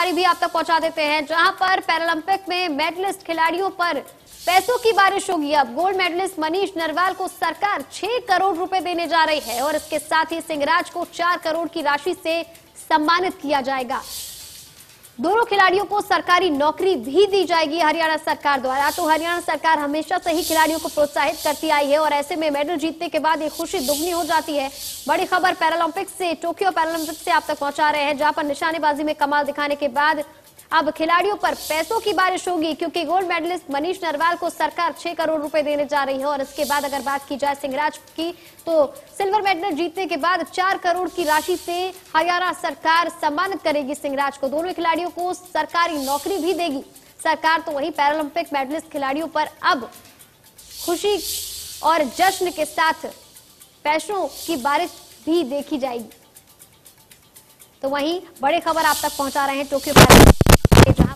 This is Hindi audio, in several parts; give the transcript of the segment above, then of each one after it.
भी आप तक पहुंचा देते हैं, जहां पर पैरालंपिक में मेडलिस्ट खिलाड़ियों पर पैसों की बारिश होगी। अब गोल्ड मेडलिस्ट मनीष नरवाल को सरकार 6 करोड़ रुपए देने जा रही है और इसके साथ ही सिंहराज को 4 करोड़ की राशि से सम्मानित किया जाएगा। दोनों खिलाड़ियों को सरकारी नौकरी भी दी जाएगी हरियाणा सरकार द्वारा। तो हरियाणा सरकार हमेशा से ही खिलाड़ियों को प्रोत्साहित करती आई है और ऐसे में मेडल जीतने के बाद ये खुशी दुगनी हो जाती है। बड़ी खबर पैरालंपिक्स से, टोक्यो पैरालंपिक्स से आप तक पहुंचा रहे हैं, जहां पर निशानेबाजी में कमाल दिखाने के बाद अब खिलाड़ियों पर पैसों की बारिश होगी, क्योंकि गोल्ड मेडलिस्ट मनीष नरवाल को सरकार 6 करोड़ रुपए देने जा रही है। और इसके बाद अगर बात की जाए सिंहराज की, तो सिल्वर मेडल जीतने के बाद 4 करोड़ की राशि से हरियाणा सरकार सम्मानित करेगी सिंहराज को। दोनों खिलाड़ियों को सरकारी नौकरी भी देगी सरकार। तो वहीं पैरालंपिक मेडलिस्ट खिलाड़ियों पर अब खुशी और जश्न के साथ पैसों की बारिश भी देखी जाएगी। तो वहीं बड़ी खबर आप तक पहुंचा रहे हैं टोक्यो पैरालंपिक्स, जहां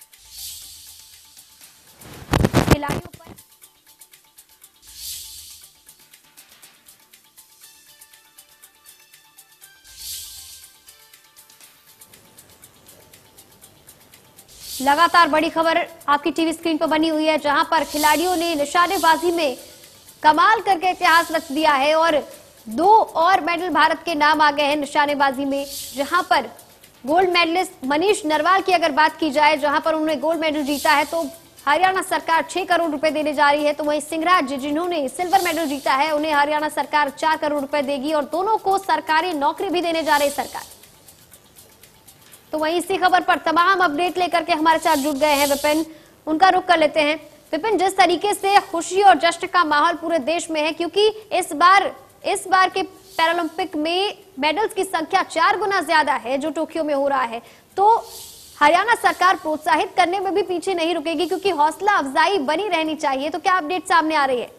खिलाड़ियों पर लगातार बड़ी खबर आपकी टीवी स्क्रीन पर बनी हुई है, जहां पर खिलाड़ियों ने निशानेबाजी में कमाल करके इतिहास रच दिया है और 2 और मेडल भारत के नाम आ गए हैं निशानेबाजी में। जहां पर गोल्ड मेडलिस्ट मनीष नरवाल की अगर बात की जाए, जहां पर उन्होंने गोल्ड मेडल जीता है, तो हरियाणा सरकार 6 करोड़ रुपए देने जा रही है। तो वहीं सिंहराज जिन्होंने सिल्वर मेडल जीता है, उन्हें हरियाणा सरकार 4 करोड़ रुपए देगी और दोनों को सरकारी नौकरी भी देने जा रही है सरकार। तो वहीं इसी खबर पर तमाम अपडेट लेकर के हमारे साथ जुड़ गए हैं विपिन, उनका रुख कर लेते हैं। विपिन, जिस तरीके से खुशी और जश्न का माहौल पूरे देश में है, क्योंकि इस बार के पैरालंपिक में मेडल्स की संख्या 4 गुना ज्यादा है जो टोक्यो में हो रहा है, तो हरियाणा सरकार प्रोत्साहित करने में भी पीछे नहीं रुकेगी, क्योंकि हौसला अफजाई बनी रहनी चाहिए। तो क्या अपडेट सामने आ रही है?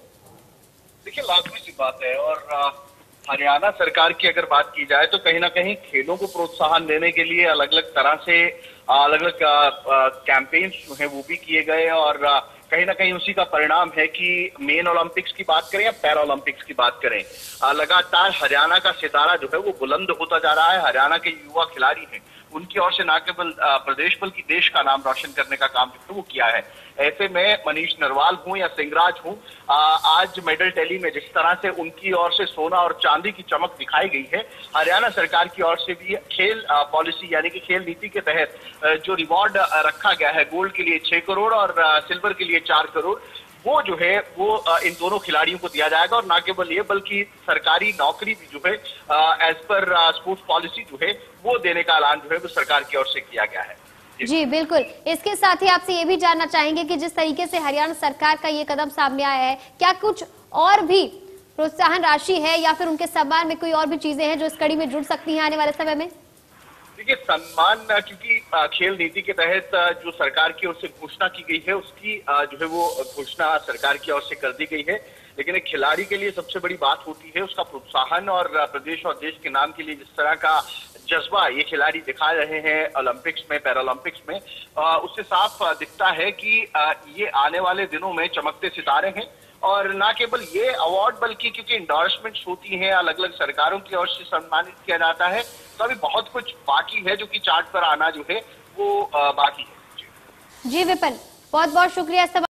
देखिए, लाजमी सी बात है और हरियाणा सरकार की अगर बात की जाए तो कहीं ना कहीं खेलों को प्रोत्साहन देने के लिए अलग अलग तरह से अलग अलग कैंपेन्स जो है वो भी किए गए और कहीं ना कहीं उसी का परिणाम है कि मेन ओलंपिक्स की बात करें या पैरा ओलंपिक्स की बात करें, लगातार हरियाणा का सितारा जो है वो बुलंद होता जा रहा है। हरियाणा के युवा खिलाड़ी हैं, उनकी ओर से न केवल प्रदेश बल्कि देश का नाम रोशन करने का काम जो वो किया है। ऐसे में मनीष नरवाल हूं या सिंहराज हूं, आज मेडल टैली में जिस तरह से उनकी ओर से सोना और चांदी की चमक दिखाई गई है, हरियाणा सरकार की ओर से भी खेल पॉलिसी यानी कि खेल नीति के तहत जो रिवॉर्ड रखा गया है, गोल्ड के लिए 6 करोड़ और सिल्वर के लिए 4 करोड़, वो जो है वो इन दोनों खिलाड़ियों को दिया जाएगा। और न केवल ये बल्कि सरकारी नौकरी भी जो है एज पर स्पोर्ट्स पॉलिसी जो है वो देने का ऐलान जो है वो सरकार की ओर से किया गया है। जी बिल्कुल। इसके साथ ही आपसे ये भी जानना चाहेंगे कि जिस तरीके से हरियाणा सरकार का ये कदम सामने आया है, क्या कुछ और भी प्रोत्साहन राशि है या फिर उनके सम्मान में कोई और भी चीजें हैं जो इस कड़ी में जुड़ सकती हैं आने वाले समय में? देखिए, सम्मान क्योंकि खेल नीति के तहत जो सरकार की ओर से घोषणा की गई है उसकी जो है वो घोषणा सरकार की ओर से कर दी गई है, लेकिन एक खिलाड़ी के लिए सबसे बड़ी बात होती है उसका प्रोत्साहन और प्रदेश और देश के नाम के लिए जिस तरह का जज्बा ये खिलाड़ी दिखा रहे हैं ओलंपिक्स में, पैरालंपिक्स में, उससे साफ दिखता है कि ये आने वाले दिनों में चमकते सितारे हैं। और न केवल ये अवार्ड बल्कि क्योंकि इंडोर्समेंट्स होती हैं, अलग अलग सरकारों की ओर से सम्मानित किया जाता है, तो अभी बहुत कुछ बाकी है जो कि चार्ट पर आना जो है वो बाकी है। जी विपिन, बहुत बहुत शुक्रिया।